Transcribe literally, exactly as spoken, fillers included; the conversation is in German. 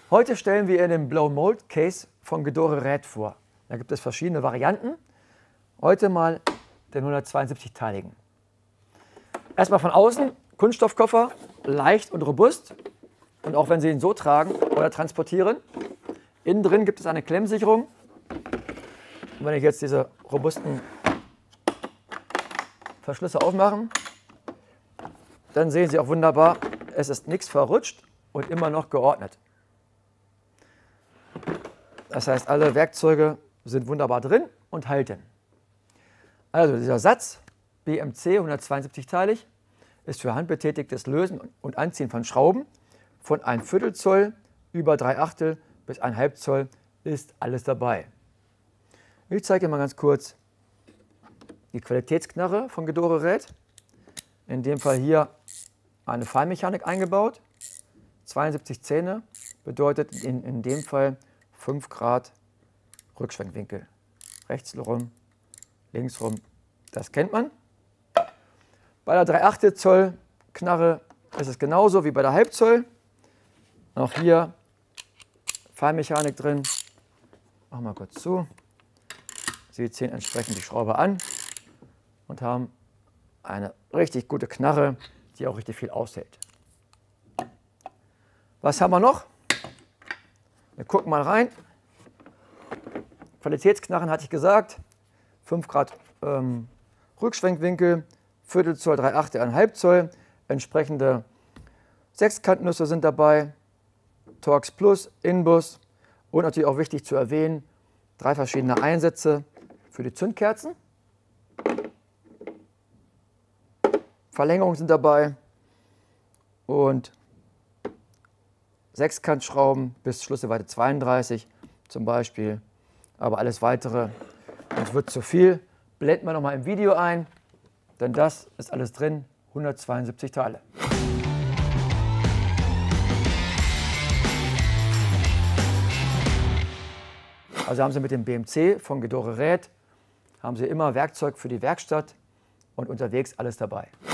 Heute stellen wir Ihnen den Blow Mold Case von Gedore Räth vor. Da gibt es verschiedene Varianten. Heute mal den hundertzweiundsiebzig-teiligen. Erstmal von außen, Kunststoffkoffer, leicht und robust. Und auch wenn Sie ihn so tragen oder transportieren. Innen drin gibt es eine Klemmsicherung. Und wenn ich jetzt diese robusten Verschlüsse aufmachen, dann sehen Sie auch wunderbar, es ist nichts verrutscht und immer noch geordnet. Das heißt, alle Werkzeuge sind wunderbar drin und halten. Also dieser Satz B M C hundertzweiundsiebzig-teilig ist für handbetätigtes Lösen und Anziehen von Schrauben von ein Viertel Zoll über drei Achtel bis ein Halb Zoll ist alles dabei. Ich zeige Ihnen mal ganz kurz die Qualitätsknarre von Gedore Räth. In dem Fall hier eine Feinmechanik eingebaut. zweiundsiebzig Zähne bedeutet in, in dem Fall fünf Grad Rückschwenkwinkel. Rechts rum, links rum, das kennt man. Bei der drei Achtel Zoll Knarre ist es genauso wie bei der Halb Zoll. Auch hier Feinmechanik drin. Machen wir kurz zu. Sie ziehen entsprechend die Schraube an und haben eine richtig gute Knarre, die auch richtig viel aushält. Was haben wir noch? Wir gucken mal rein. Qualitätsknarren hatte ich gesagt. fünf Grad ähm, Rückschwenkwinkel, Viertel Zoll, drei Achtel, ein Halb Zoll. Entsprechende Sechskantnüsse sind dabei. Torx Plus, Inbus und natürlich auch wichtig zu erwähnen, drei verschiedene Einsätze für die Zündkerzen. Verlängerungen sind dabei und Sechskantschrauben bis Schlüsselweite zweiunddreißig zum Beispiel. Aber alles weitere, uns wird zu viel, blenden wir nochmal im Video ein, denn das ist alles drin, hundertzweiundsiebzig Teile. Also haben Sie mit dem B M C von Gedore Räth, haben Sie immer Werkzeug für die Werkstatt und unterwegs alles dabei.